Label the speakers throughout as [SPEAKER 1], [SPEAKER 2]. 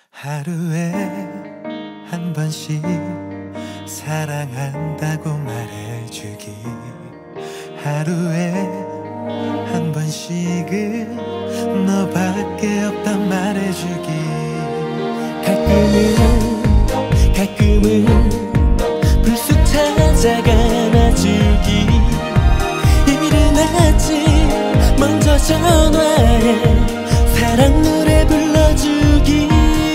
[SPEAKER 1] 하루에 한 번씩 사랑한다고 말해주기, 하루에 한 번씩은 너밖에 없다 말해주기. 가끔은 불쑥 찾아가 안아주기. 이른 아침 먼저 전화해 사랑 노래 불러주기.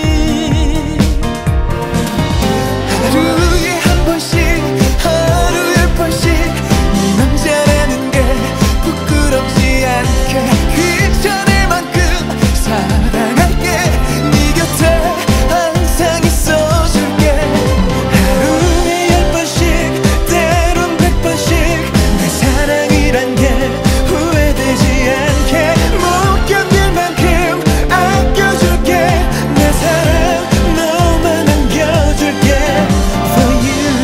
[SPEAKER 1] 하루에 한 번씩, 하루에 한 번씩 네 남자라는 게 부끄럽지 않게 괜찮을 만큼 사랑할게. 네 곁에 항상 있어줄게. 하루에 10번씩 때론 100번씩 내 사랑이란 게 후회되지 않게 못 견딜 만큼 아껴줄게. 내 사랑 너만 안겨줄게. For you.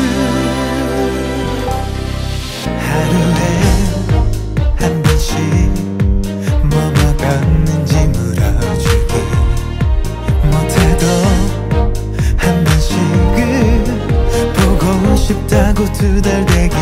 [SPEAKER 1] 하루에 한 번씩 뭐 먹었는지 물어주기. 못해도 한 번씩은 보고 싶다고 투덜대기.